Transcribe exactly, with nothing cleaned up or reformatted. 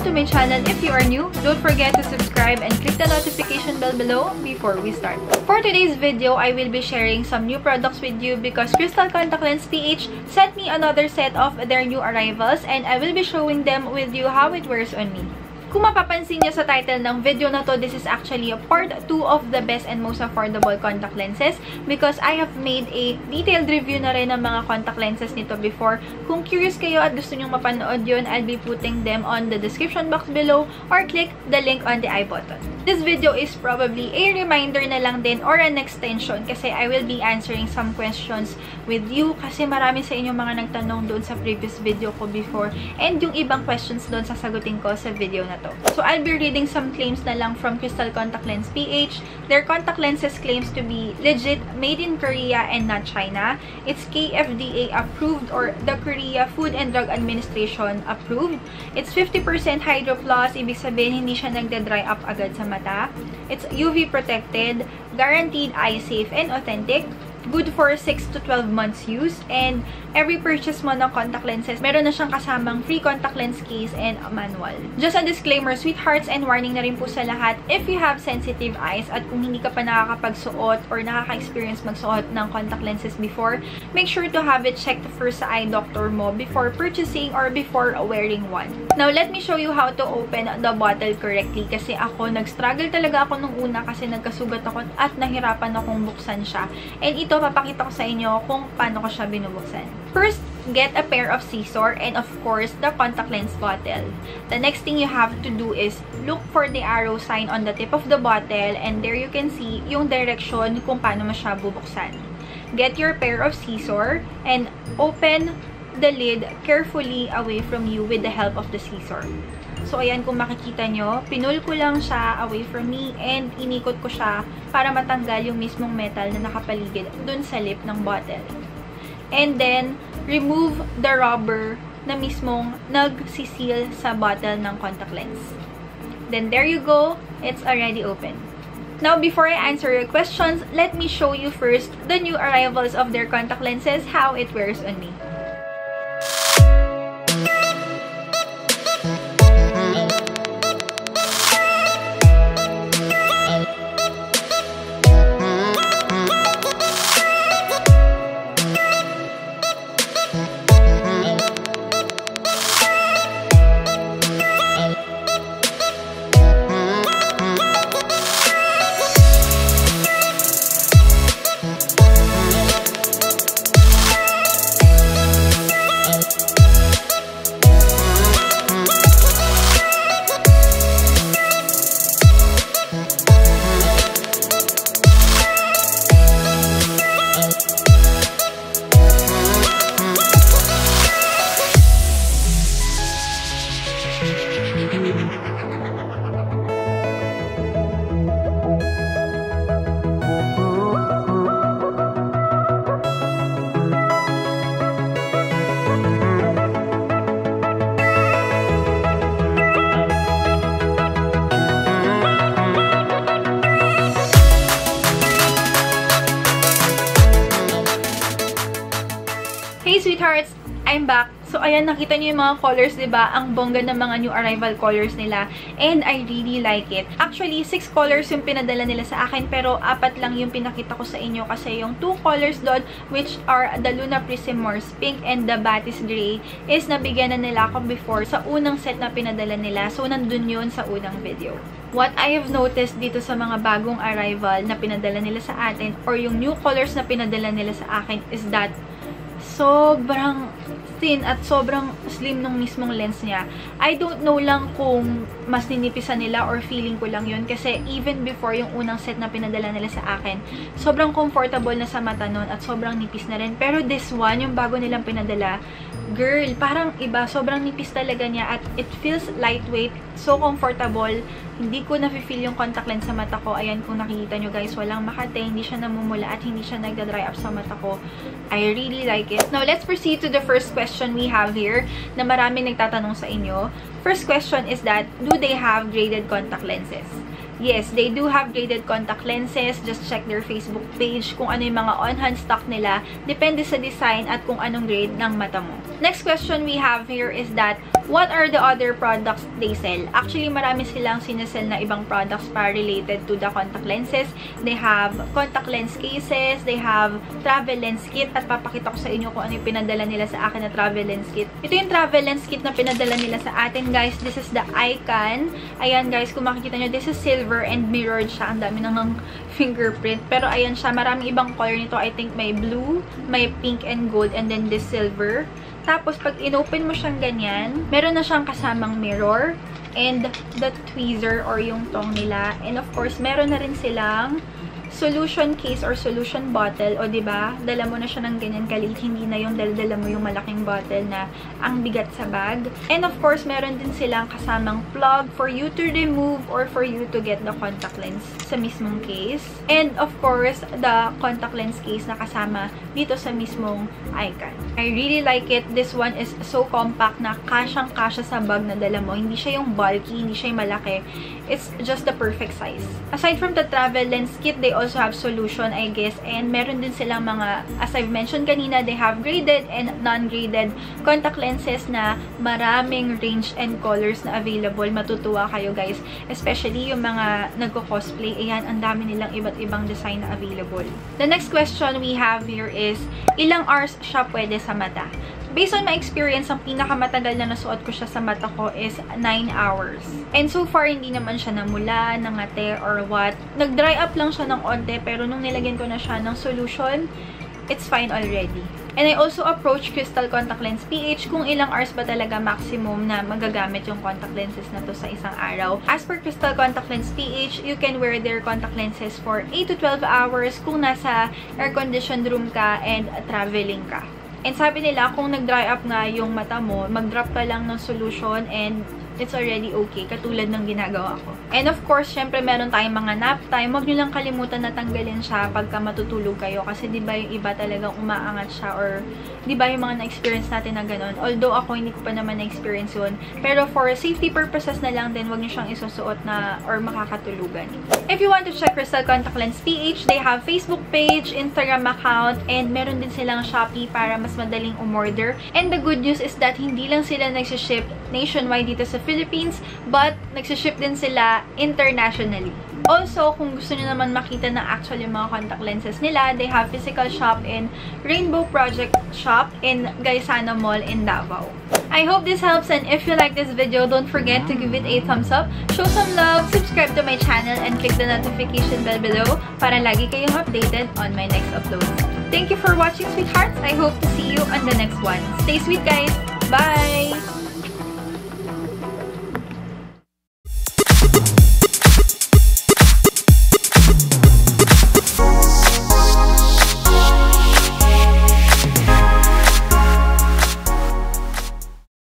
to my channel if you are new. Don't forget to subscribe and click the notification bell below before we start. For today's video, I will be sharing some new products with you because Crystal Contact Lens P H sent me another set of their new arrivals and I will be showing them with you how it wears on me. Kung mapapansin niyo sa title ng video na to, this is actually a part two of the best and most affordable contact lenses because I have made a detailed review na rin ng mga contact lenses nito before. Kung curious kayo at gusto nyo mapanood yun, I'll be putting them on the description box below or click the link on the I button. This video is probably a reminder na lang din or an extension kasi I will be answering some questions with you kasi marami sa inyo mga nagtanong doon sa previous video ko before and yung ibang questions doon sasagutin ko sa video na to. So, I'll be reading some claims na lang from Crystal Contact Lens P H. Their contact lenses claims to be legit, made in Korea and not China. It's K F D A approved or the Korea Food and Drug Administration approved. It's fifty percent Hydro Plus, ibig sabihin hindi siya nagda-dry up agad sa mata. It's U V protected, guaranteed eye safe and authentic. Good for six to twelve months use. And every purchase mo ng contact lenses, meron na siyang kasamang free contact lens case and manual. Just a disclaimer, sweethearts, and warning na rin po sa lahat, if you have sensitive eyes at kung hindi ka pa nakakapagsuot or nakaka-experience magsuot ng contact lenses before, make sure to have it checked first sa eye doctor mo before purchasing or before wearing one. Now, let me show you how to open the bottle correctly kasi ako, nag-struggle talaga ako nung una kasi nagkasugat ako at nahirapan akong buksan siya. And ito, papakita ko sa inyo kung paano ko siya binubuksan. First, get a pair of scissors and of course, the contact lens bottle. The next thing you have to do is look for the arrow sign on the tip of the bottle and there you can see yung direction kung paano mo siya bubuksan. Get your pair of scissors and open the lid carefully away from you with the help of the scissor. So, ayan, kung makikita nyo, pinul ko lang siya away from me and inikot ko siya para matanggal yung mismong metal na nakapaligid dun sa lip ng bottle. And then, remove the rubber na mismong nagsisil sa bottle ng contact lens. Then, there you go. It's already open. Now, before I answer your questions, let me show you first the new arrivals of their contact lenses, how it wears on me. Hey sweethearts! I'm back! So, ayan, nakita niyo yung mga colors, diba? Ang bongga ng mga new arrival colors nila. And I really like it. Actually, six colors yung pinadala nila sa akin, pero apat lang yung pinakita ko sa inyo kasi yung two colors doon, which are the Luna Prism Morse Pink and the Batiste Gray, is nabigyan na nila ako before sa unang set na pinadala nila. So, nandun yun sa unang video. What I have noticed dito sa mga bagong arrival na pinadala nila sa atin, or yung new colors na pinadala nila sa akin, is that sobrang thin at sobrang slim nung mismong lens niya. I don't know lang kung mas ninipisan nila or feeling ko lang yun kasi even before yung unang set na pinadala nila sa akin, sobrang comfortable na sa mata nun at sobrang nipis na rin. Pero this one, yung bago nilang pinadala, girl, parang iba. Sobrang nipis talaga niya at it feels lightweight, so comfortable. Hindi ko na-feel yung contact lens sa mata ko. Ayan, kung nakikita nyo guys, walang makate, hindi siya namumula at hindi siya nagda-dry up sa mata ko. I really like it. Now, let's proceed to the first question we have here na maraming nagtatanong sa inyo. First question is that, do they have graded contact lenses? Yes, they do have graded contact lenses. Just check their Facebook page kung ano yung mga on-hand stock nila. Depende sa design at kung anong grade ng mata mo. Next question we have here is that, what are the other products they sell? Actually, marami silang sinesell na ibang products para related to the contact lenses. They have contact lens cases, they have travel lens kit, at papakita ko sa inyo kung ano yung pinadala nila sa akin na travel lens kit. Ito yung travel lens kit na pinadala nila sa atin, guys. This is the Icon. Ayan, guys, kung makikita nyo, this is silver and mirrored siya. Ang dami nang fingerprint. Pero ayan siya, maraming ibang color nito. I think may blue, may pink and gold, and then this silver. Tapos, pag in-open mo siyang ganyan, meron na siyang kasamang mirror and the tweezer or yung tong nila. And of course, meron na rin silang solution case or solution bottle. O, diba? Dala mo na siya ng ganyan kaliit. Hindi na yung dala-dala mo yung malaking bottle na ang bigat sa bag. And of course, meron din silang kasamang plug for you to remove or for you to get the contact lens sa mismong case. And of course, the contact lens case na kasama dito sa mismong Icon. I really like it. This one is so compact na kasyang-kasya sa bag na dala mo. Hindi siya yung bulky, hindi siya yung malaki. It's just the perfect size. Aside from the travel lens kit, they also have solution, I guess. And meron din silang mga, as I've mentioned kanina, they have graded and non-graded contact lenses na maraming range and colors na available. Matutuwa kayo, guys. Especially yung mga nagko-cosplay. Ayan, ang dami nilang iba't ibang design na available. The next question we have here is, ilang hours siya pwede sa mata? Based on my experience, ang pinakamatagal na nasuot ko siya sa mata ko is nine hours. And so far, hindi naman siya namula, nangate, or what. Nag-dry up lang siya ng onte, pero nung nilagyan ko na siya ng solution, it's fine already. And I also approached Crystal Contact Lens P H kung ilang hours ba talaga maximum na magagamit yung contact lenses na to sa isang araw. As per Crystal Contact Lens P H, you can wear their contact lenses for eight to twelve hours kung nasa air-conditioned room ka and traveling ka. And sabi nila, kung nag-dry up nga yung mata mo, mag-drop ka lang ng solution and it's already okay, katulad ng ginagawa ko. And of course, syempre meron tayong mga nap time. Huwag nyo lang kalimutan na tanggalin siya pagka matutulog kayo. Kasi di ba yung iba talagang umaangat siya, or di ba yung mga na-experience natin na ganun. Although ako, hindi ko pa naman na-experience yun. Pero for safety purposes na lang din, huwag nyo siyang isusuot na or makakatulugan. If you want to check Crystal Contact Lens P H, they have Facebook page, Instagram account, and meron din silang Shopee para mas madaling umorder. And the good news is that hindi lang sila nagsiship nationwide dito sa Philippines, but nagsiship din sila internationally. Also, kung gusto nyo naman makita na actual yung mga contact lenses nila, they have physical shop in Rainbow Project Shop in Gaisano Mall in Davao. I hope this helps, and if you like this video, don't forget to give it a thumbs up, show some love, subscribe to my channel, and click the notification bell below para lagi kayong updated on my next uploads. Thank you for watching, sweethearts. I hope to see you on the next one. Stay sweet, guys. Bye!